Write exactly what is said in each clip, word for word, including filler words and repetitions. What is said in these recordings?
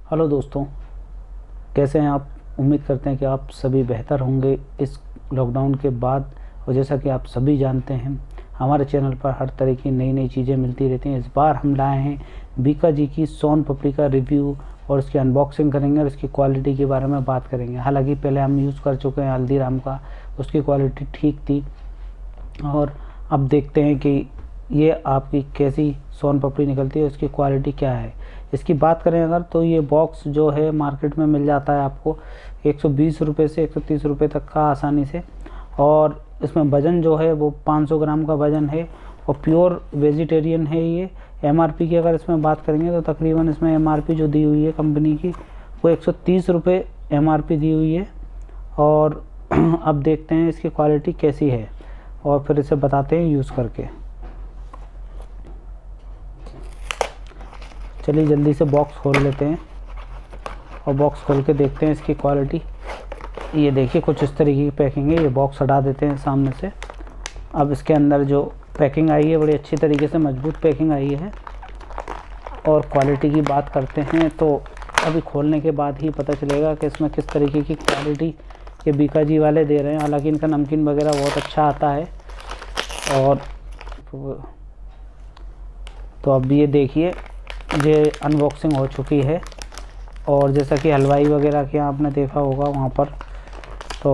Hello दोस्तों, कैसे हैं आप। उम्मीद करते हैं कि आप सभी बेहतर होंगे इस लॉकडाउन के बाद। और जैसा कि आप सभी जानते हैं, हमारे चैनल पर हर तरह की नई नई चीज़ें मिलती रहती हैं। इस बार हम लाए हैं बीका जी की सोन पापड़ी का रिव्यू और उसकी अनबॉक्सिंग करेंगे और इसकी क्वालिटी के बारे में बात करेंगे। हालांकि पहले हम यूज़ कर चुके हैं हल्दीराम का, उसकी क्वालिटी ठीक थी। और अब देखते हैं कि ये आपकी कैसी सोन पापड़ी निकलती है, उसकी क्वालिटी क्या है। इसकी बात करें अगर, तो ये बॉक्स जो है मार्केट में मिल जाता है आपको एक सौ बीस रुपये से एक सौ तीस रुपये तक का आसानी से। और इसमें वज़न जो है वो पाँच सौ ग्राम का वज़न है और प्योर वेजिटेरियन है ये। एमआरपी की अगर इसमें बात करेंगे तो तकरीबन इसमें एमआरपी जो दी हुई है कंपनी की वो एक सौ तीस रुपये एमआरपी दी हुई है। और अब देखते हैं इसकी क्वालिटी कैसी है और फिर इसे बताते हैं यूज़ करके। चलिए जल्दी से बॉक्स खोल लेते हैं और बॉक्स खोल के देखते हैं इसकी क्वालिटी। ये देखिए कुछ इस तरीके की पैकिंग है। ये बॉक्स हटा देते हैं सामने से। अब इसके अंदर जो पैकिंग आई है बड़ी अच्छी तरीके से मजबूत पैकिंग आई है। और क्वालिटी की बात करते हैं तो अभी खोलने के बाद ही पता चलेगा कि इसमें किस तरीके की क्वालिटी ये बीका जी वाले दे रहे हैं। हालांकि इनका नमकीन वगैरह बहुत अच्छा आता है। और तो अब ये देखिए, ये अनबॉक्सिंग हो चुकी है। और जैसा कि हलवाई वगैरह के आपने देखा होगा वहाँ पर, तो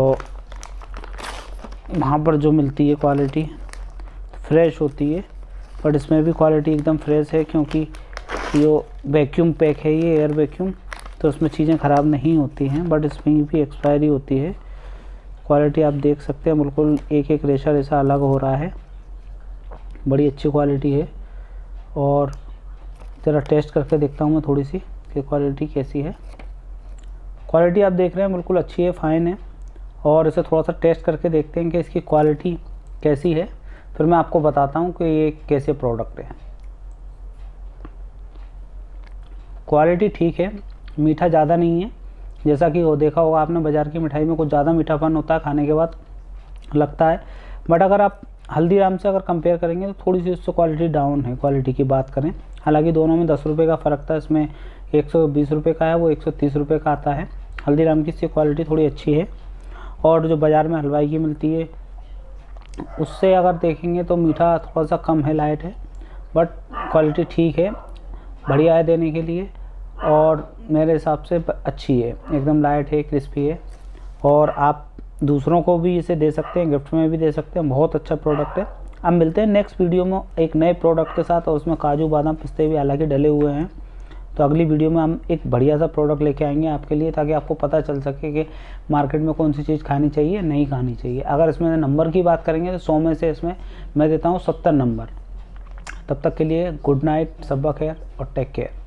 वहाँ पर जो मिलती है क्वालिटी फ्रेश होती है। बट इसमें भी क्वालिटी एकदम फ्रेश है, क्योंकि ये वैक्यूम पैक है, ये एयर वैक्यूम, तो उसमें चीज़ें ख़राब नहीं होती हैं। बट इसमें भी एक्सपायरी होती है। क्वालिटी आप देख सकते हैं, बिल्कुल एक एक रेशा रेशा अलग हो रहा है। बड़ी अच्छी क्वालिटी है। और ज़रा टेस्ट करके देखता हूँ मैं थोड़ी सी कि क्वालिटी कैसी है। क्वालिटी आप देख रहे हैं बिल्कुल अच्छी है, फ़ाइन है। और इसे थोड़ा सा टेस्ट करके देखते हैं कि इसकी क्वालिटी कैसी है, फिर मैं आपको बताता हूँ कि ये कैसे प्रोडक्ट है। क्वालिटी ठीक है, मीठा ज़्यादा नहीं है। जैसा कि वो देखा होगा आपने, बाज़ार की मिठाई में कुछ ज़्यादा मीठापन होता है, खाने के बाद लगता है। बट अगर आप हल्दीराम से अगर कंपेयर करेंगे तो थोड़ी सी उससे क्वालिटी डाउन है। क्वालिटी की बात करें, हालांकि दोनों में दस रुपये का फ़र्क था। इसमें एक सौ बीस रुपये का है, वो एक सौ तीस रुपये का आता है। हल्दीराम की इससे क्वालिटी थोड़ी अच्छी है। और जो बाज़ार में हलवाई की मिलती है उससे अगर देखेंगे तो मीठा थोड़ा सा कम है, लाइट है। बट क्वालिटी ठीक है, बढ़िया है देने के लिए। और मेरे हिसाब से अच्छी है, एकदम लाइट है, क्रिस्पी है। और आप दूसरों को भी इसे दे सकते हैं, गिफ्ट में भी दे सकते हैं। बहुत अच्छा प्रोडक्ट है। अब मिलते हैं नेक्स्ट वीडियो में एक नए प्रोडक्ट के साथ, और उसमें काजू बादाम पिस्ते भी हालांकि डले हुए हैं। तो अगली वीडियो में हम एक बढ़िया सा प्रोडक्ट लेके आएंगे आपके लिए, ताकि आपको पता चल सके कि मार्केट में कौन सी चीज़ खानी चाहिए, नहीं खानी चाहिए। अगर इसमें नंबर की बात करेंगे तो सौ में से इसमें मैं देता हूँ सत्तर नंबर। तब तक के लिए गुड नाइट, सब्बा खैर और टेक केयर।